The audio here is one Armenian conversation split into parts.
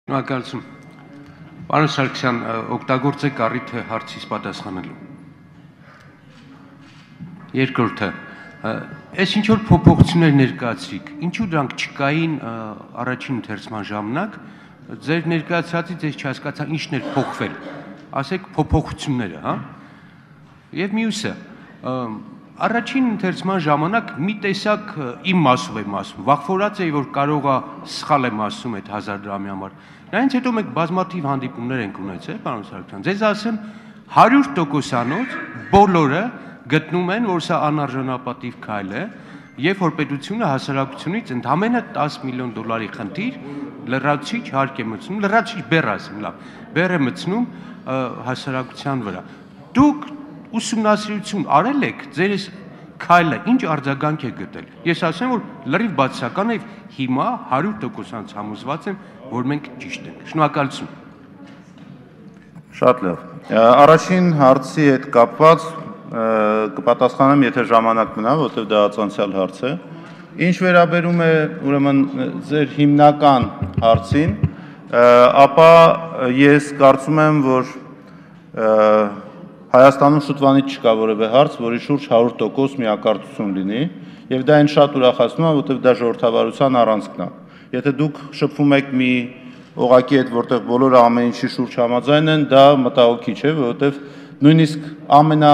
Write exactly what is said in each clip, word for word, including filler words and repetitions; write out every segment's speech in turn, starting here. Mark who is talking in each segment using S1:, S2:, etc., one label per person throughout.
S1: Շնորհակալություն։ Պարոն Սարգսյան, օգտագործեք առիթը հարցիս պատասխանելու։ Երկրորդը, այս ինչ որ փոփոխություններ ներկայացրիք, ինչու դրանք չկային առաջին ընթերցման ժամանակ, ձեր ներկայացրածից ես չհասկացա ինչն էր փոխվել, ասեք փոփոխությունները, հա։ Եվ մյուսը, առաջին ընթերցման ժամանակ մի տեսակ իմ մասով եմ ասում, վախվորած էի, որ կարող է սխալ եմ ասում այդ հազար դրամի համար։ Նրանից հետո մենք բազմաթիվ հանդիպումներ ենք ունեցել, պարոն Սարգսյան, ձեզ ասեմ հարյուր տոկոսանոց բոլորը գտնում են, որ սա անարժանապատիվ քայլ է, եւ որ պետությունը հասարակությունից ընդամենը տասը միլիոն դոլարի խնդիր լրացուցիչ հարկ է մտցնում, լրացուցիչ բեռ ասեմ, լավ, բեռ է մտցնում հասարակության վրա։ Դուք ուսումնասիրություն արել եք, ձեր քայլը ինչ արձագանք է գտել։ Ես ասեմ, որ լրիվ բացասական է եւ հիմա հարյուր տոկոսանոց համոզված եմ, որ մենք ճիշտ ենք։ Շնորհակալություն։
S2: Շատ լավ։ Առաջին հարցի հետ կապված կպատասխանեմ, եթե ժամանակ մնա, որովհետև դա անցյալ հարց է։ Ինչ վերաբերում է ուրեմն ձեր հիմնական հարցին, ապա ես կարծում եմ, որ Հայաստանում շուտվանից չկա որևէ հարց, որի շուրջ հարյուր տոկոս միակարծություն լինի, եւ դա այն շատ ուրախացնում է, որովհետև դա ժողովրդավարության առանցքն է։ Եթե դուք շփվում եք մի օղակի հետ, որտեղ բոլորը ամեն ինչի շուրջ համաձայն են, դա մտահոգիչ է, որովհետև նույնիսկ ամենա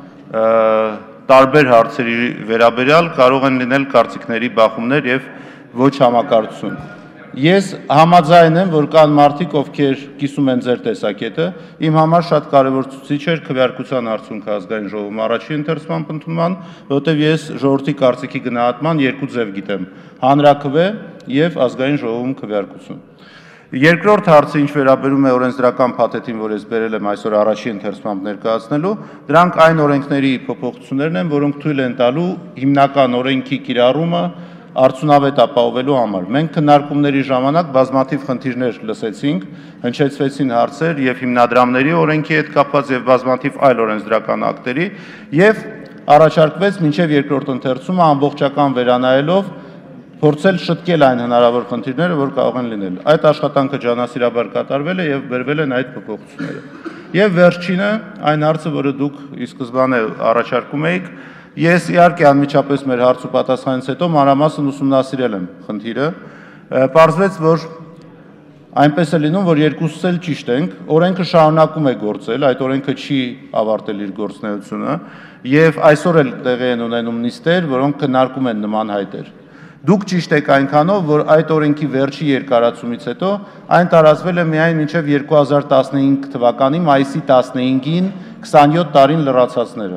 S2: տարբեր հարցերի վերաբերյալ կարող են լինել կարծիքների բախումներ եւ ոչ համակարծություն։ Ես համաձայն եմ, որ կան մարդիկ, ովքեր կիսում են ձեր տեսակետը, իմ համար շատ կարևոր ցուցիչ էր քվեարկության արդյունքը ազգային ժողովում առաջին ընթերցման ընդունման, որովհետև ես ժողովրդի կարծիքի գնահատման երկու ձև գիտեմ՝ հանրաքվե եւ ազգային ժողովում քվեարկություն։ Երկրորդ հարցը, ինչ վերաբերում է օրենսդրական փաթեթին, որ ես բերել եմ այսօր առաջին ընթերցմամբ ներկայացնելու, դրանք այն օրենքների փոփոխություններն են, որոնք թույլ են տալու հիմնական օրենքի կիրառումը արդյունավետ ապահովելու համար։ Մենք քննարկումների ժամանակ բազմաթիվ խնդիրներ լսեցինք, հնչեցվեցին հարցեր եւ հիմնադրամների օրենքի հետ կապված եւ բազմաթիվ այլ օրենսդրական ակտերի եւ առաջարկվեց մինչեւ երկրորդ ընթերցումը ամբողջական վերանայելով փորձել շտկել այն հնարավոր խնդիրները, որ կարող են լինել։ Այդ աշխատանքը ջանասիրաբար կատարվել է եւ բերվել են այդ փոփոխությունները։ Եվ վերջինը, այն հարցը, որը դուք ի սկզբանե առաջարկում եք, ես իհարկե անմիջապես մեր հարց ու պատասխանից հետո մանրամասն ուսումնասիրել եմ խնդիրը, պարզվեց, որ այնպես է լինում, որ երկուսս էլ ճիշտ ենք, օրենքը շարունակում է գործել, այդ օրենքը չի ավարտել իր գործունեությունը եւ այսօր էլ տեղի են ունենում նիստեր, որոնք քննարկում են նման հայտեր։ Դուք ճիշտ եք այնքանով, որ այդ օրենքի վերջի երկարացումից հետո այն տարածվել է միայն մինչև երկու հազար տասնհինգ թվականի մայիսի տասնհինգին քսանյոթ տարին լրացածները։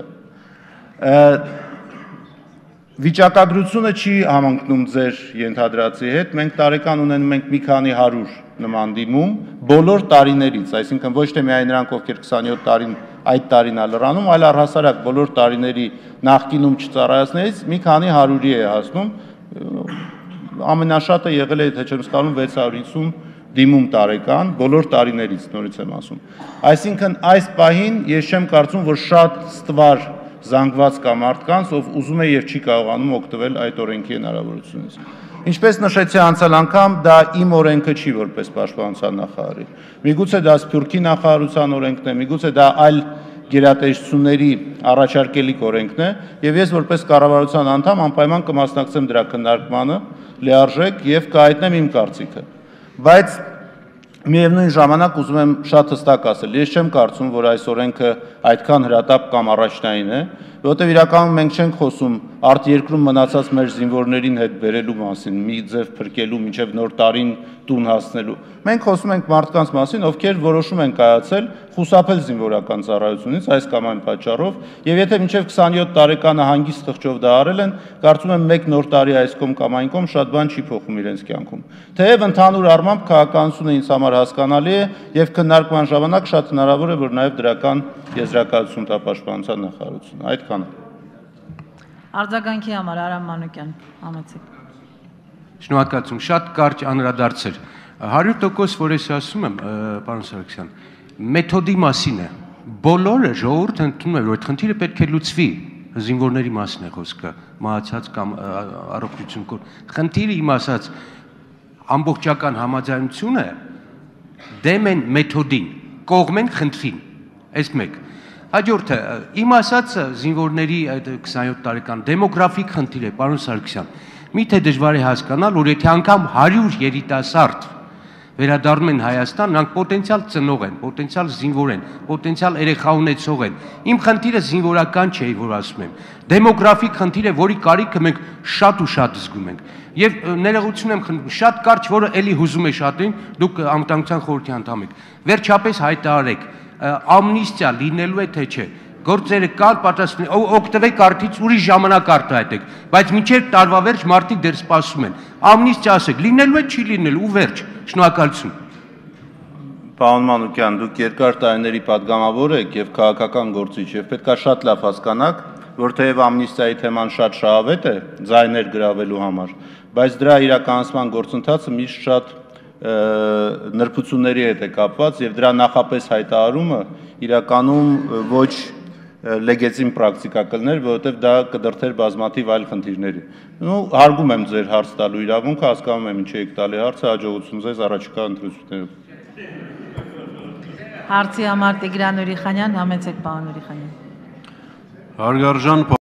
S2: Վիճակագրությունը չի համընկնում ձեր ենթադրածի հետ, մենք տարեկան ունենում ենք մի քանի հարյուր նման դիմում բոլոր տարիներից, այսինքն ոչ թե միայն նրանք, ովքեր քսանյոթ տարին այդ տարին է լրանում, այլ առհասարակ բոլոր տարիների նախկինում չծառայածներից մի քանի հարյուրի է հասնում, ամենաշատը եղել է, եթե չեմ սխալվում, վեց հարյուր հիսուն դիմում տարեկան, բոլոր տարիներից, նորից եմ ասում։ Այսինքն այս պահին ես չեմ կարծում, որ շատ ստվար զանգված կա մարդկանց, ով ուզում է եւ չի կարողանում օգտվել այդ օրենքի հնարավորությունից։ Ինչպես նշեցի անցյալ անգամ, դա իմ օրենքը չի որպես պաշտպանության նախարարի։ Միգուցե դա Սփյուռքի նախարարության օրենքն է, միգուցե դա այլ գերատեսչությունների առաջարկելիք օրենքն է, եւ ես որպես կառավարության անդամ անպայման կմասնակցեմ դրա քննարկմանը լիարժեք եւ կհայտնեմ իմ կարծիքը։ Բայց միևնույն ժամանակ ուզում եմ շատ հստակ ասել, ես չեմ կարծում, որ այս օրենքը այդքան հրատապ կամ առաջնային է, որովհետև իրականում մենք չենք խոսում արտերկրում մնացած մեր զինվորներին հետ բերելու մասին, մի ձև փրկելու, մինչև նոր տարին տուն հասնելու։ Մենք խոսում ենք մարդկանց մասին, ովքեր որոշում են կայացել խուսափել զինվորական ծառայությունից այս կամ այն պատճառով, եւ եթե մինչև քսանյոթ տարեկանը հանգիստ խղճով դա արել են, կարծում եմ մեկ նոր տարի այս կողմ կամ այն կողմ շատ բան չի փոխում իրենց կյանքում։ Թեև ընդհանուր առմամբ քաղաքականությունը ինձ համար հասկանալի է եւ քննարկման ժամանակ շատ հնարավոր է, որ նաեւ դրական եզրակացություն տա պաշտպանության նախարարությունը։ Այդքանը։
S3: Արձագանքի համար Արամ Մանուկյան, համեցեք։
S1: Շնորհակալություն, շատ կարճ անդրադարձ էր։ հարյուր տոկոս, որ ես ասում եմ, պարոն Սարգսյան, մեթոդի մասին է։ Բոլորը ժողովուրդը ընդունում է, որ այդ խնդիրը պետք է լուծվի, զինվորների մասին է խոսքը, մահացած կամ առողջություն կոր։ Խնդիրը իմ ասած ամբողջական համաձայնություն է, դեմ են մեթոդին, կողմ են խնդրին։ Այս մեկ։ Հաջորդը, իմ ասած զինվորների այդ քսանյոթ տարեկան դեմոգրաֆիկ խնդիր է, պարոն Սարգսյան։ Միթե դժվար է հասկանալ, որ եթե անգամ հարյուր երիտասարդ վերադառնում են Հայաստան, նրանք պոտենցիալ ծնող են, պոտենցիալ զինվոր են, պոտենցիալ երեխա ունեցող են։ Իմ խնդիրը զինվորական չէ, որ ասում եմ։ Դեմոգրաֆիկ խնդիր է, որի կարիքը մենք շատ ու շատ զգում ենք։ Եվ ներողություն եմ խնդրում, շատ կարճ, որը էլի հուզում է շատին, դուք անվտանգության խորհրդի անդամ եք։ Վերջապես հայտարարեք, ամնիստիա լինելու է թե չէ։ Գործերը կար պատասխան, օգտվեք արդից ուրիշ ժամանակ արտահայտեք, բայց մինչև տարվա վերջ մարդիկ դեռ սպասում են։ Ամնիստիա ասեք, լինելու է, չի լինելու ու վերջ։ Շնորհակալություն։
S2: Պարոն Մանուկյան, դուք երկար տարիների падգամավոր եք եւ քաղաքական գործիչ եւ պետքա շատ լավ հասկանաք, որ թեև ամնիստիայի թեման շատ շահավետ է ձայներ գրավելու համար, բայց դրա իրականացման գործընթացը միշտ շատ նրբությունների հետ է կապված եւ դրա նախապես հայտարարումը իրականում ոչ լեգիտիմ պրակտիկա կլներ, որովհետև դա կդրդեր բազմաթիվ այլ խնդիրների։ Ու հարգում եմ ձեր հարց տալու իրավունքը, հասկանում եմ ինչ եք տալի հարցը, հաջողություն ձեզ առաջիկա ընտրություններում։
S3: Հարցի համար Տիգրան Ուրիխանյան, համեցեք պարոն Ուրիխանյան։
S4: Հարգարժան